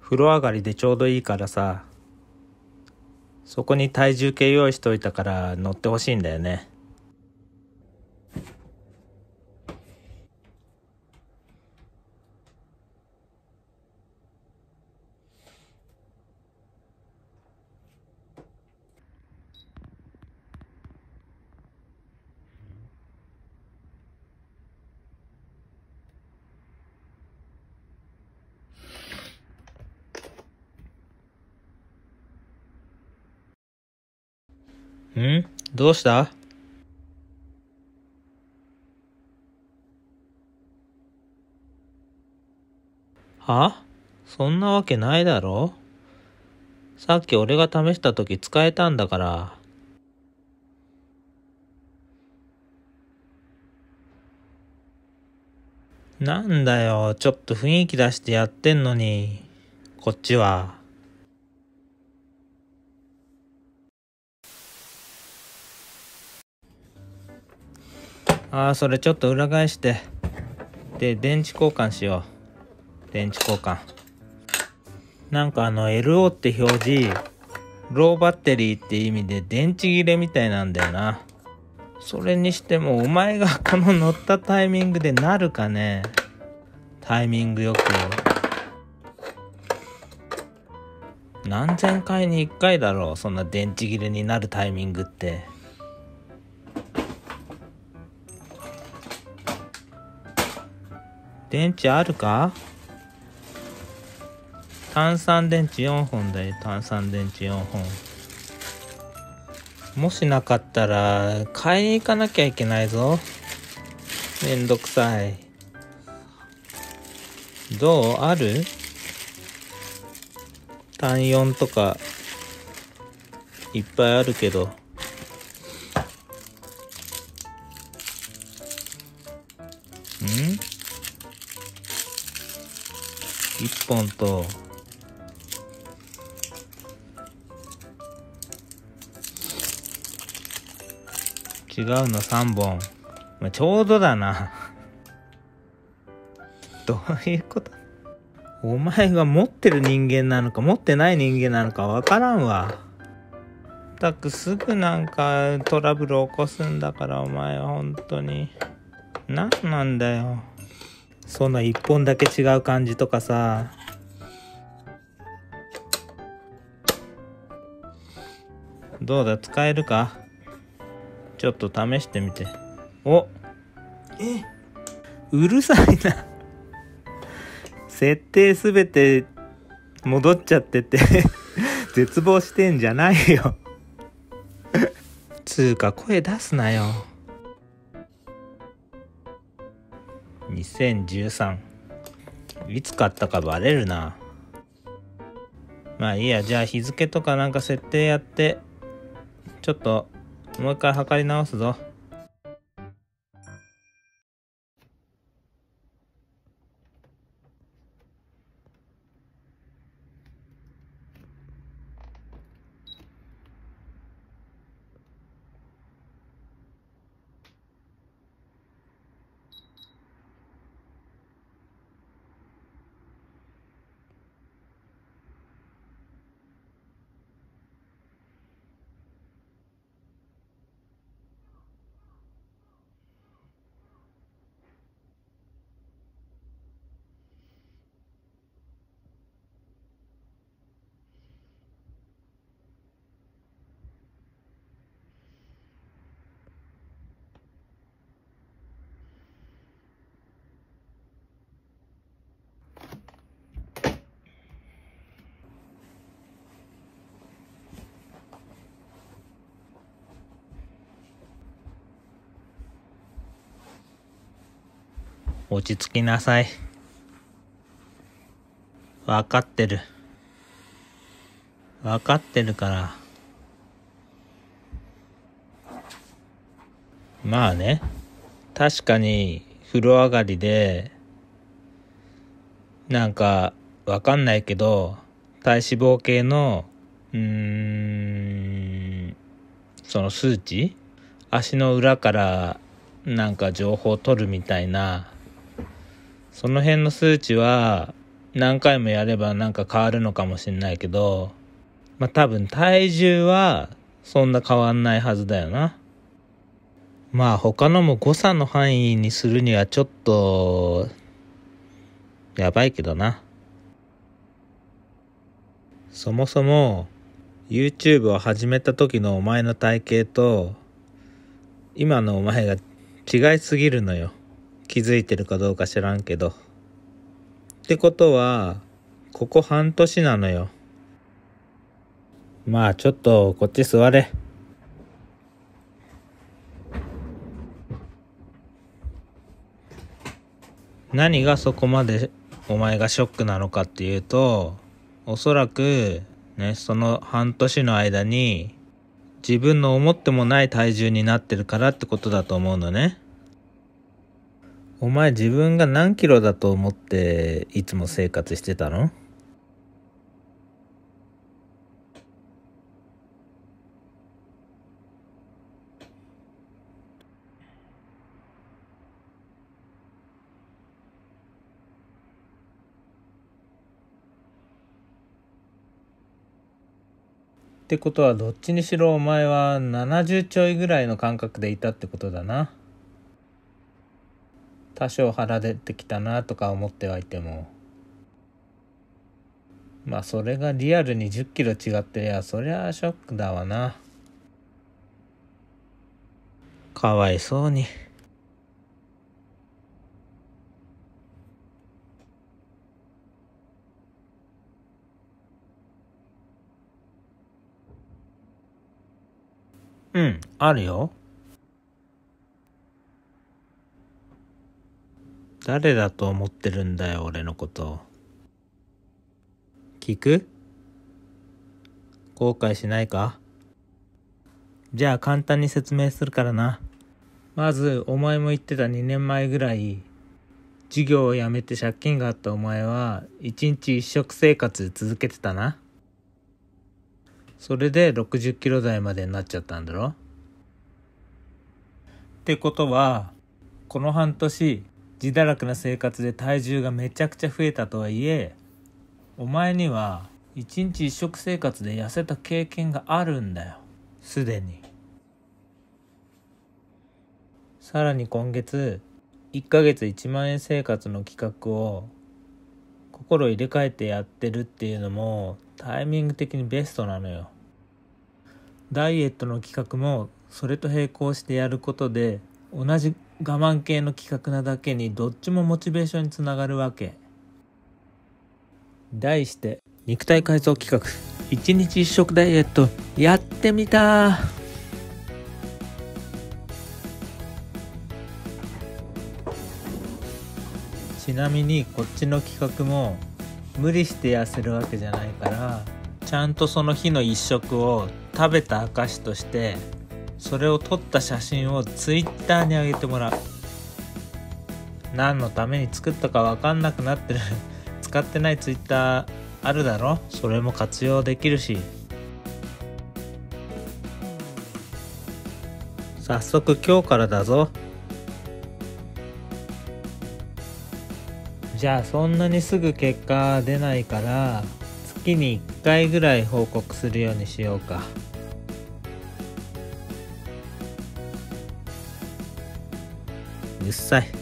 風呂上がりでちょうどいいからさ、そこに体重計用意しといたから乗ってほしいんだよね。どうした？は？そんなわけないだろ。さっき俺が試した時使えたんだから。なんだよ、ちょっと雰囲気出してやってんのに、こっちは。それちょっと裏返して。で、電池交換しよう。電池交換。なんかLO って表示、ローバッテリーって意味で電池切れみたいなんだよな。それにしてもお前がこの乗ったタイミングでなるかね。タイミングよく。何千回に一回だろう、そんな電池切れになるタイミングって。電池あるか？単3電池4本だよ、単3電池4本。もしなかったら買いに行かなきゃいけないぞ。めんどくさい。どう？ある？単4とかいっぱいあるけど。1本と違うの3本。ちょうどだな。どういうこと？お前が持ってる人間なのか持ってない人間なのかわからんわ。ったくすぐなんかトラブル起こすんだからお前は本当に。なんなんだよ。そんな1本だけ違う感じとかさ。どうだ、使えるか？ちょっと試してみて。うるさいな。設定すべて戻っちゃってて絶望してんじゃないよつうか声出すなよ。2013いつ買ったかバレるな。まあいいや、じゃあ日付とかなんか設定やってちょっともう一回測り直すぞ。落ち着きなさい。分かってる。分かってるから。まあね。確かに風呂上がりでなんか分かんないけど体脂肪計のその数値、足の裏からなんか情報を取るみたいな、その辺の数値は何回もやればなんか変わるのかもしんないけど、多分体重はそんな変わんないはずだよな。他のも誤差の範囲にするにはちょっとやばいけどな。そもそも YouTube を始めた時のお前の体型と今のお前が違いすぎるのよ。気づいてるかどうか知らんけど。ってことはここ半年なのよ。ちょっとこっち座れ。何がそこまでお前がショックなのかっていうと、おそらくね、その半年の間に自分の思ってもない体重になってるからってことだと思うのね。お前自分が何キロだと思っていつも生活してたの？ってことはどっちにしろお前は70ちょいぐらいの感覚でいたってことだな。多少腹出てきたなとか思ってはいても、それがリアルに10キロ違ってりゃそりゃショックだわな。かわいそうに。あるよ。誰だと思ってるんだよ、俺のこと。聞く？後悔しないか？じゃあ簡単に説明するからな。まず、お前も言ってた2年前ぐらい、授業を辞めて借金があったお前は、1日1食生活続けてたな。それで60キロ台までになっちゃったんだろ？ってことは、この半年、自堕落な生活で体重がめちゃくちゃ増えたとはいえ、お前には1日1食生活で痩せた経験があるんだよ。すでに。さらに今月、1ヶ月1万円生活の企画を心入れ替えてやってるっていうのもタイミング的にベストなのよ。ダイエットの企画もそれと並行してやることで同じ我慢系の企画なだけにどっちもモチベーションにつながるわけ。題して肉体改造企画1日1食ダイエットやってみた。ちなみにこっちの企画も無理して痩せるわけじゃないから、ちゃんとその日の1食を食べた証としてそれを撮った写真をツイッターに上げてもらう。何のために作ったか分かんなくなってる使ってないツイッターあるだろ。それも活用できるし。早速今日からだぞ。じゃあそんなにすぐ結果出ないから月に1回ぐらい報告するようにしようか。うっさい。